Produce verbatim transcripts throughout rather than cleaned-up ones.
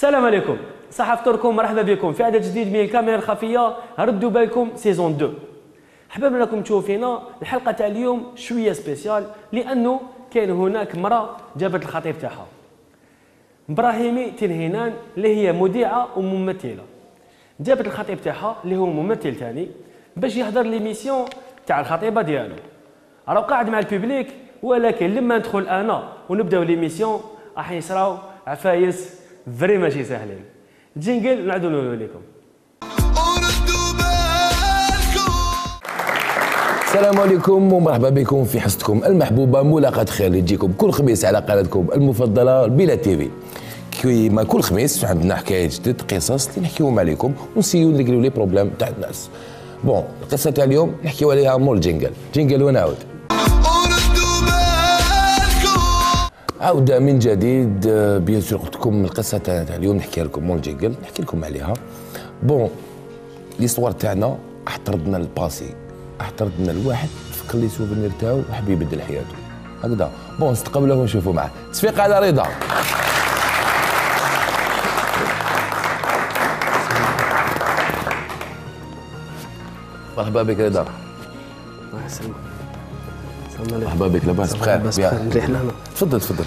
السلام عليكم، صحة فطوركم، مرحبا بكم في عدد جديد من الكاميرا الخفية. ردوا بالكم سيزون اثنين. حبابنا لكم تشوفوا فينا الحلقة تاع اليوم شوية سبيسيال، لأنه كان هناك مرأة جابت الخطيب تاعها إبراهيمي تنهينان اللي هي مذيعة وممثلة. جابت الخطيب تاعها اللي هو ممثل ثاني باش يحضر ليميسيون تاع الخطيبة ديالو. راه قاعد مع الببليك، ولكن لما ندخل انا ونبداو ليميسيون راح يصراو عفايس فري ماشي ساهلين. جينجل نعاودو نقولوا لكم. السلام عليكم ومرحبا بكم في حصتكم المحبوبه ملاقاة خير اللي تجيكم كل خميس على قناتكم المفضله بلا تيفي. كيما كل خميس عندنا حكايه جديد، قصص اللي نحكيوهم عليكم ونسيو نريقلوا لي بروبليم تاع الناس. بون القصه تاع اليوم نحكيو عليها مول جينجل. جينجل ونعاود. عودة من جديد. بيان سور قلت لكم القصة تاع اليوم نحكي لكم مول جينجل، نحكي لكم عليها. بون ليستوار تاعنا احترضنا الباسي، احترضنا الواحد فكر لي سوفونير تاعو وحب يبدل حياته هكذا. بون نستقبلوه ونشوفوا معاه. تصفيق على رضا. مرحبا بك رضا. الله يسلمك. مرحبا بك، لاباس بخير؟ نريح لهنا. تفضل تفضل.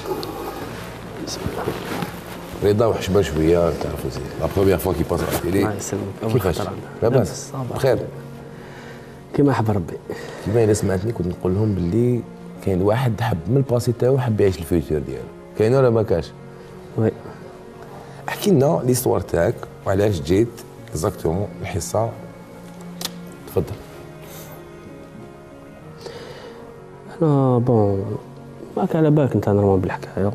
رضا وحشبه شويه تعرفوا زي لا بروميير فوا كي باس على التيلي. الله يسلمك. كيفاش؟ لاباس بخير؟ كيما حب ربي. كيما الا سمعتني كنت نقول لهم باللي كاين واحد حب من الباسي تاعو حب يعيش الفيوتور ديالو، كاين ولا ما كاش؟ وي. احكي لنا ليستوار تاعك وعلاش جيت اكزاكتومون الحصه. تفضل. انا بون ماك على بالك انت نورمال بالحكايه.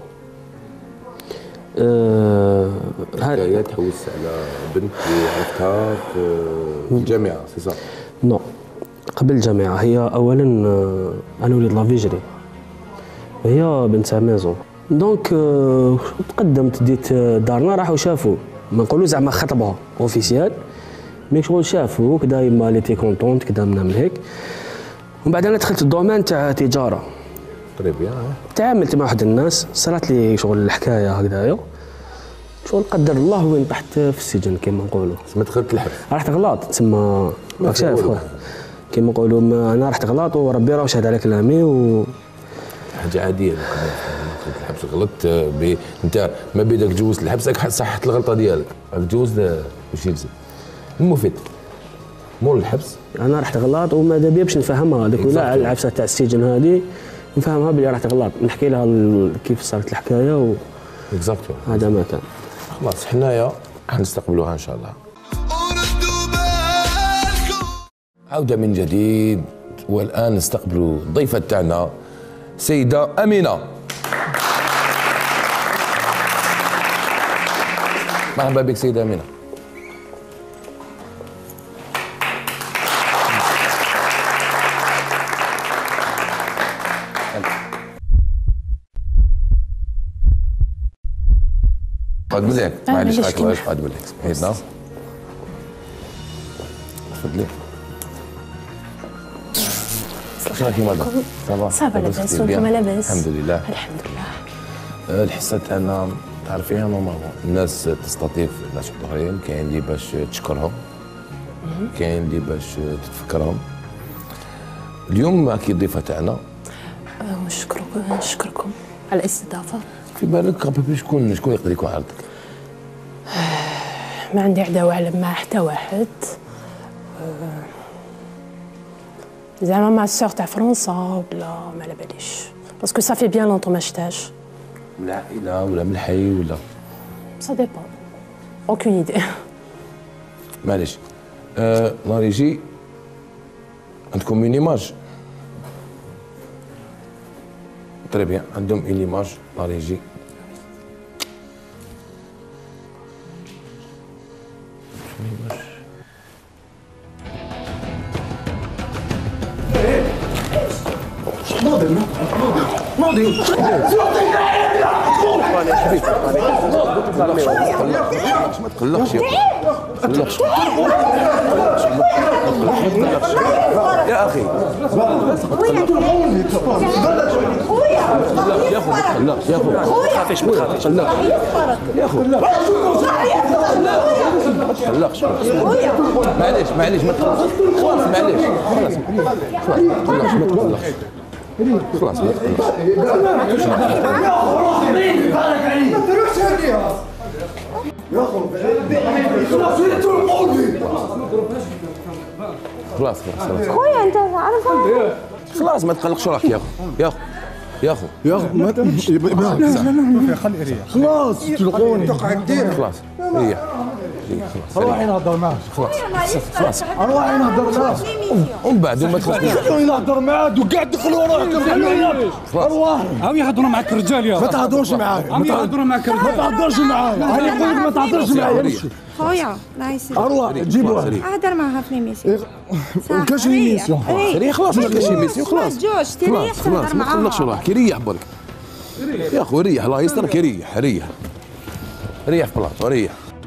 أه حكايه تحوس على بنت اللي عرفتها في الجامعه سي صح؟ نو قبل الجامعه. هي اولا انا وليد لافيجري، هي بنت ميزون. دونك أه تقدمت ديت دارنا، راحوا شافوا، ما نقولوا زعما خطبها اوفيسيال، مي شغل شافوا كدا يما لي تي كونطونت كدا من هيك. ومن بعد انا دخلت الدومين تاع تجاره. طري بيان. تعاملت مع واحد الناس، صارت لي شغل الحكايه هكذايا، شغل قدر الله وين طحت في السجن كيما نقولوا. تسمى دخلت الحبس. رحت غلاط تسمى، راك شايف كيما نقولوا. انا رحت غلاط وربي راه شهد على كلامي و حاجه عاديه. دخلت الحبس غلطت ب... انت ما بيدك تجوز الحبس راك صحت الغلطه ديالك، راك تجوز واش يلزم. المفيد مول الحبس انا رحت غلاط وماذا بيا باش نفهمها هذيك ولا العفسه تاع السجن هذه، نفهمها بلي رحت غلاط، نحكي لها كيف صارت الحكايه و اكزاكتو هذا ما كان. خلاص حنايا حنستقبلوها ان شاء الله. عودة من جديد، والان نستقبلوا الضيفة تاعنا سيدة أمينة. مرحبا بك سيدة أمينة. قعد بليك معليش راك واش قعد بليك سمحيتنا. تفضلي. شنو راكي مرضى؟ صافا صافا لاباس وانتم لاباس؟ الحمد لله الحمد لله. الحصه تاعنا تعرفيها نورمالمون الناس تستضيف ناس اخرين، كاين اللي باش تشكرهم، كاين اللي باش تتفكرهم. اليوم راكي الضيفه تاعنا. نشكركم نشكركم على الاستضافه. في بالك ربي شكون شكون يقدر يكون عرضك؟ ما عندي عداوه على مع حتى واحد، زعما مع السور تاع فرنسا ولا ما على باليش، باسكو صافي بيان لونطون ما شفتهاش. من العائله ولا من الحي ولا؟ سا ديبون، اوكين ايدي. معليش. أه نهار يجي عندكم اون ايماج. تري بيان، عندهم اون ايماج نهار يجي. ناضي ناضي ما تقلقش ما تقلقش يا اخي. خويا خويا خويا لا يا خو ما تخافيش ما تخافيش. لا يا خو لا تقلقش. معليش معليش ما تقلقش. خلاص معليش خلاص خلاص ما تقلقش. خلاص ما تقلقش. خلاص خلاص خويا انت عارفه خلاص ما تقلقش روحك يا خو يا خو يا خو يا اخو ما تمشي خلي ريح خلاص تلقوني خلاص ريح خلاص روحي نهضر معاه خلاص خلاص روحي نهضر معاه ومن بعد ما تخافش خلوني نهضر معاه وقاعد دخلوا روحكم ارواح عم يهضروا معك الرجال يا ما تهضرش معايا عم يهضروا معك ما الرجال تهضرش معايا انا نقول لك ما تهضرش معايا امشي خويا الله يسلمك ارواح جيبوها اهدر معها في ليميسيون كاش ميسيون ريح خلاص ما كاش ميسيون خلاص جوج تريح خلاص تهدر خلاص ما تقلقش معاها روحك ريح برك يا اخو ريح الله يسترك ريح ريح ريح في بلاطو ريح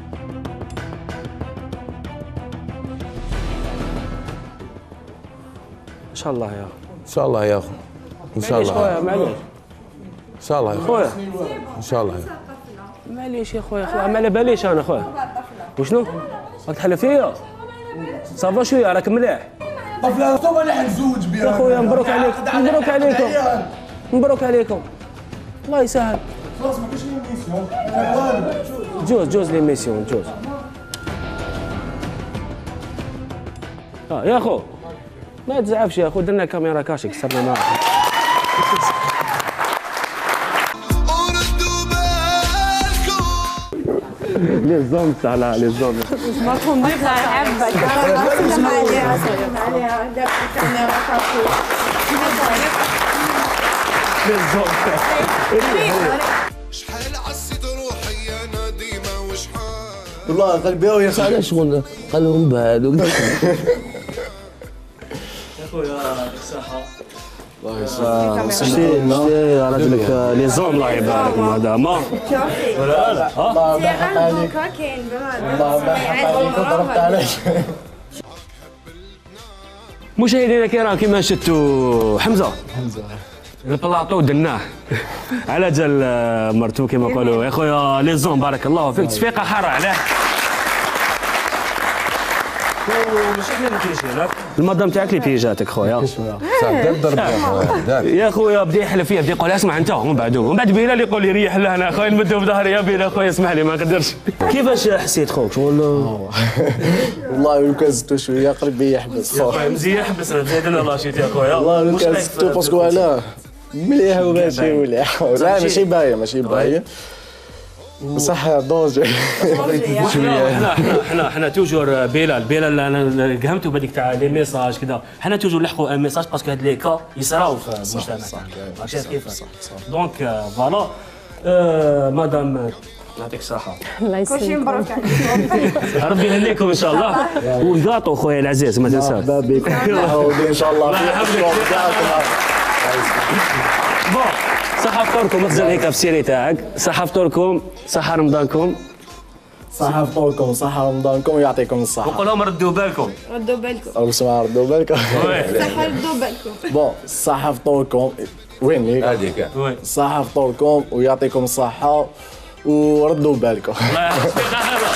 ان شاء الله يا اخو. ان شاء الله يا اخو ان شاء معليش خويا الله معليش ان شاء الله يا اخو خويا ان شاء الله يا اخو معليش يا خويا خويا ما على باليش انا خويا. وشنو؟ راك تحلف فيا؟ صافا شويه راك مليح. طفله انتم اللي حنزوج بها يا خويا مبروك عليك مبروك عليكم مبروك عليكم الله يسهل. خلاص ما كاش ميسيون جوز جوز ليميسيون جوز. اه يا اخو ما تزعفش يا اخو درنا كاميرا كاشي كسرنا معاك. لي زوم على لي زوم ما تكون ضيفة عبك سلم عليها سلم عليها دابا الكاميرا كافي لي زوم شحال عصيت روحي انا ديما وشحال والله قلبي يا اخي علاش شغل قالهم بهذوك شتي شتي راجلك لي زوم الله يبارك هذا ما ولا لا ها كاين ضربت عليك مشاهدينا الكرام كما شفتوا حمزه حمزه البلاطو درناه على جال مرتو كما يقولوا يا خويا لي زوم بارك الله فيك تصفيقه حاره عليه. ماشي احنا اللي كاينين المدام تاعك اللي بيجاتك خويا ضرب يا خويا بدا يحلف فيا بدا يقول اسمع انت ومن بعد ومن بعد بينا اللي يقول لي ريح لهنا خويا نمدو بظهري يا بينا خويا اسمح لي ما نقدرش. كيفاش حسيت خوك شغل؟ والله لو كان زدتو شويه قلبي يحبس خويا مزيان حبس زيدنا الله شيت يا خويا والله لو كان زدتو باسكو علاه مليح وماشي مليح لا ماشي باهيه ماشي باهيه بصح دونجي شويه حنا حنا حنا حنا توجور بلال بلال انا قهمتو بهذيك تاع لي ميساج كذا حنا توجور نلحقوا ان ميساج باسكو هاد لي كا يصراو في المجتمع راك شايف كيف دونك فوالا مدام يعطيك الصحة الله كلشي يسلمك. مبروك عليك ربي يهنيكم ان شاء الله والكاطو خويا العزيز ما تنساش مرحبا بكم ان شاء الله بون صحة فطوركم ما تزال هيك في السيري تاعك صحة فطوركم صحة رمضانكم صحة فطوركم صحة رمضانكم ويعطيكم الصحة وقول لهم ردوا بالكم ردوا بالكم راكم سمعوا ردوا بالكم صح ردوا بالكم بون صحة فطوركم وين هذيك وي صحة فطوركم ويعطيكم الصحة وردوا بالكم الله يحفظك